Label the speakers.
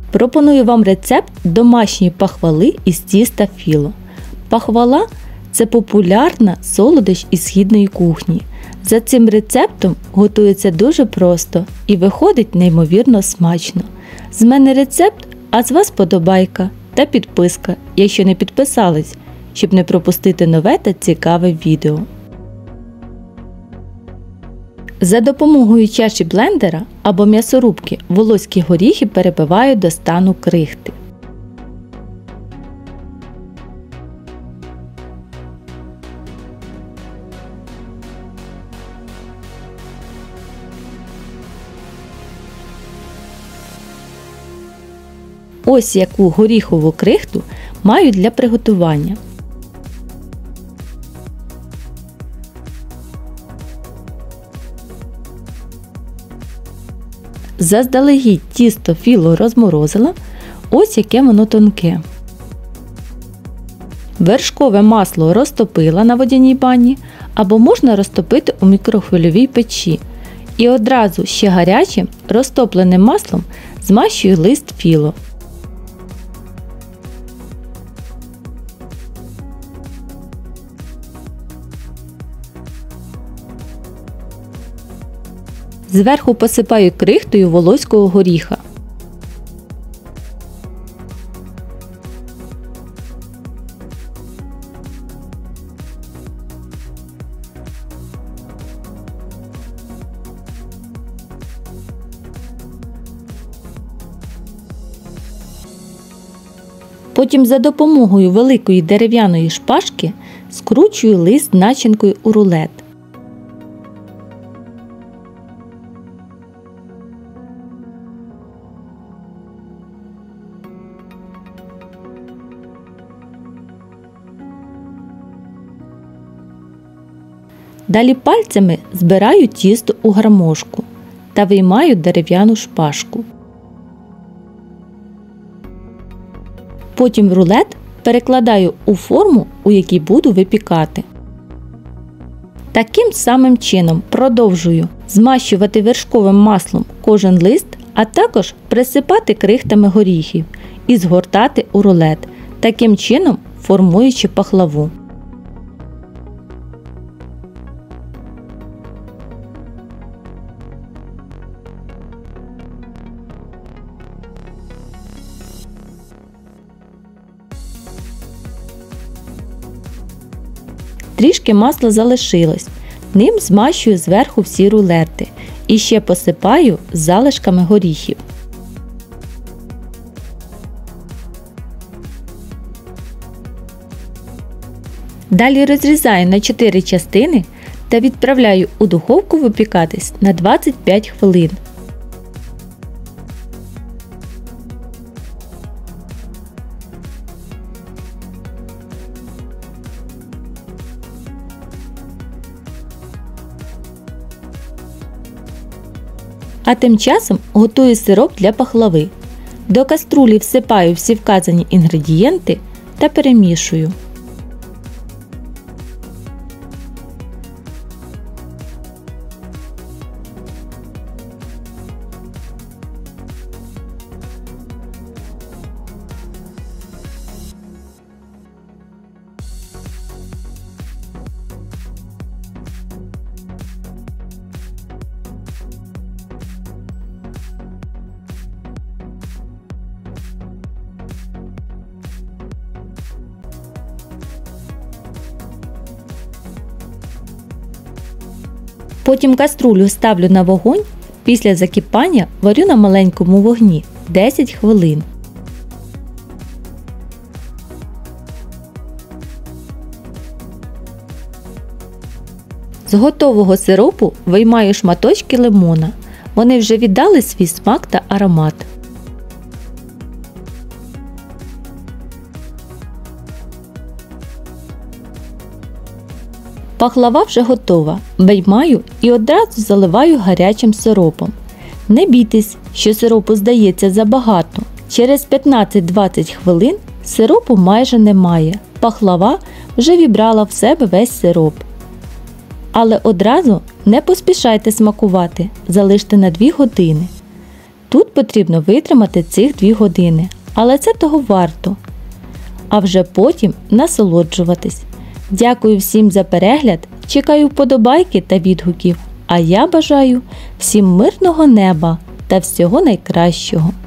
Speaker 1: Пропоную вам рецепт домашньої пахвали із тіста філо. Пахвала – це популярна солодощ із східної кухні. За цим рецептом готується дуже просто і виходить неймовірно смачно. З мене рецепт, а з вас подобайка та підписка, якщо не підписались, щоб не пропустити нове та цікаве відео. За допомогою чаші блендера або м'ясорубки волоські горіхи перебиваю до стану крихти. Ось яку горіхову крихту маю для приготування. Заздалегідь тісто філо розморозила, ось яке воно тонке. Вершкове масло розтопила на водяній бані або можна розтопити у мікрохвильовій печі. І одразу ще гарячим розтопленим маслом змащую лист філо. Зверху посипаю крихтою волоського горіха. Потім за допомогою великої дерев'яної шпажки скручую лист начинкою у рулет. Далі пальцями збираю тісто у гармошку та виймаю дерев'яну шпажку. Потім рулет перекладаю у форму, у якій буду випікати. Таким самим чином продовжую змащувати вершковим маслом кожен лист, а також присипати крихтами горіхів і згортати у рулет, таким чином формуючи пахлаву. Трішки масла залишилось, ним змащую зверху всі рулети і ще посипаю залишками горіхів. Далі розрізаю на 4 частини та відправляю у духовку випікатись на 25 хвилин. А тим часом готую сироп для пахлави. До каструлі всипаю всі вказані інгредієнти та перемішую. Потім каструлю ставлю на вогонь, після закипання варю на маленькому вогні 10 хвилин. З готового сиропу виймаю шматочки лимона. Вони вже віддали свій смак та аромат. Пахлава вже готова. Виймаю і одразу заливаю гарячим сиропом. Не бійтесь, що сиропу здається забагато. Через 15-20 хвилин сиропу майже немає. Пахлава вже вібрала в себе весь сироп. Але одразу не поспішайте смакувати, залиште на 2 години. Тут потрібно витримати цих 2 години, але це того варто. А вже потім насолоджуватись. Дякую всім за перегляд, чекаю вподобайки та відгуків, а я бажаю всім мирного неба та всього найкращого.